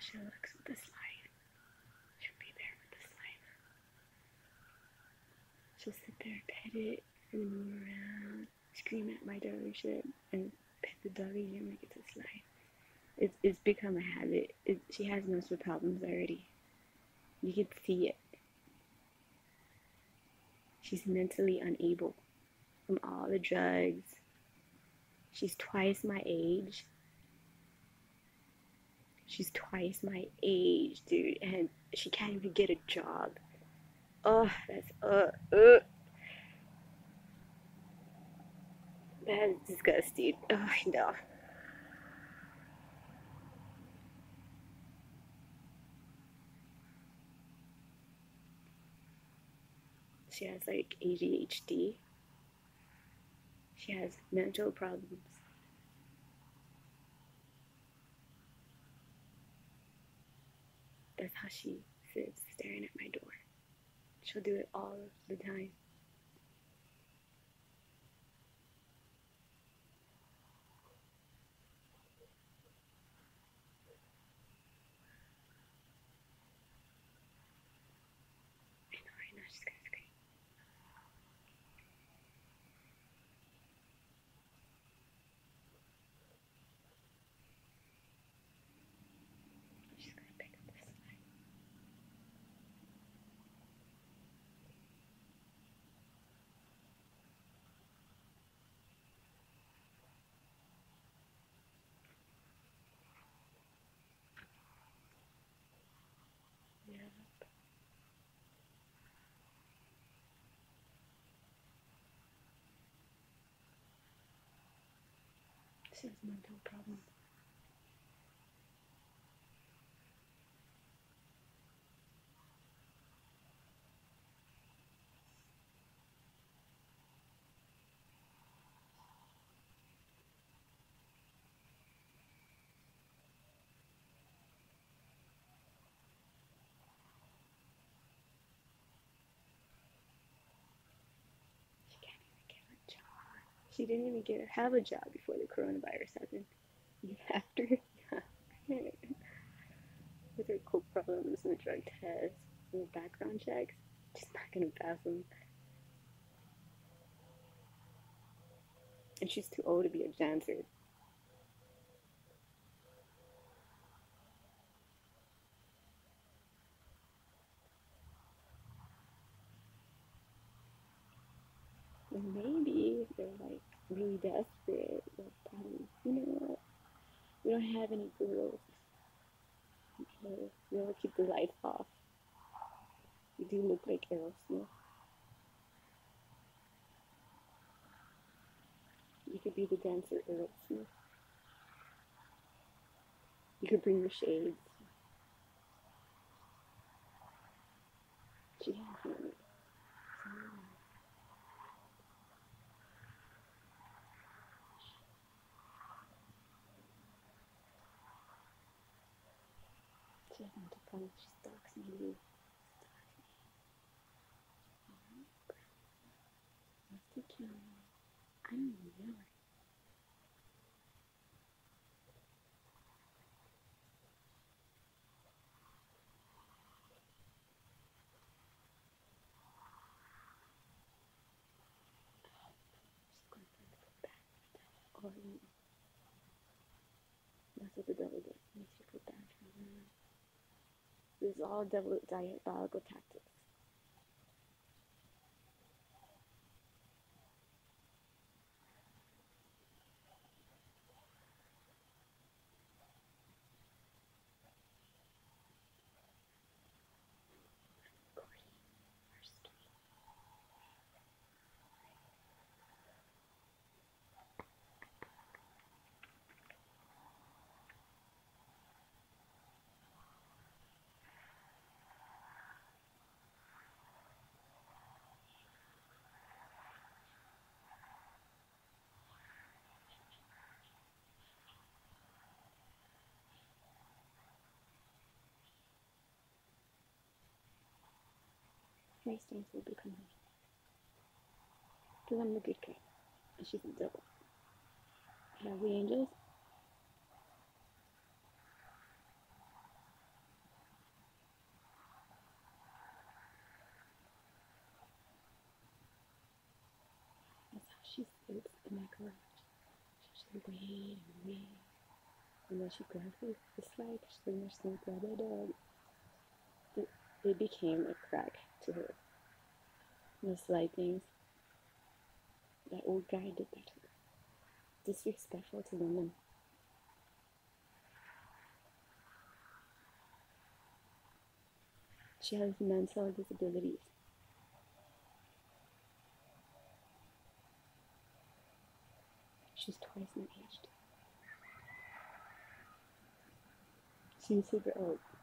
she looks with the slide. She'll be there with the slide. She'll sit there, pet it, and move around, scream at my doggy shit, and pet the doggy and make it to slide. It's become a habit. She has mental problems already. You can see it. She's mentally unable from all the drugs. She's twice my age. She's twice my age, dude, and she can't even get a job. Oh, that's disgusting. Oh, no. She has like ADHD. She has mental problems. That's how she sits staring at my door. She'll do it all the time. I know right now she's gonna scream. She's gonna pick up this slide. Yeah. She has mental problems. She can't even get a job. She didn't even have a job before the coronavirus happened. After, with her coke problems and the drug tests and the background checks, she's not gonna pass them. And she's too old to be a dancer. And maybe they're like really desperate. They'll probably, you know what? We don't have any girls. Okay, we'll keep the lights off. You do look like Aerosmith. You could be the dancer Aerosmith. You could bring your shades. She has money. She has mental problems. She stalks me. What's the camera? I don't know. She's going to go back. Oh, that's what the devil does. Makes you go back. This is all devil diabolical tactics. Mary Stance will become her. Because I'm the good guy. And she's the devil. Have we angels? she sits in my garage. She just wait and wait. And then she grabs it. It's like she pretty much didn't grab it dog. It became a crack to her. The slight things. That old guy did that to her. Disrespectful to women. She has mental disabilities. She's twice my age. She's super old.